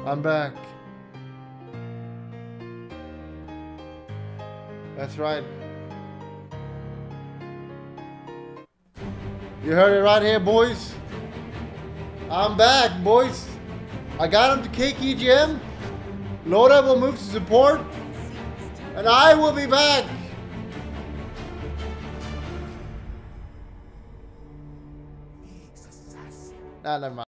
I'm back. That's right. You heard it right here, boys. I'm back, boys. I got him to KKGM. Loda will move to support. And I will be back. Nah, never mind.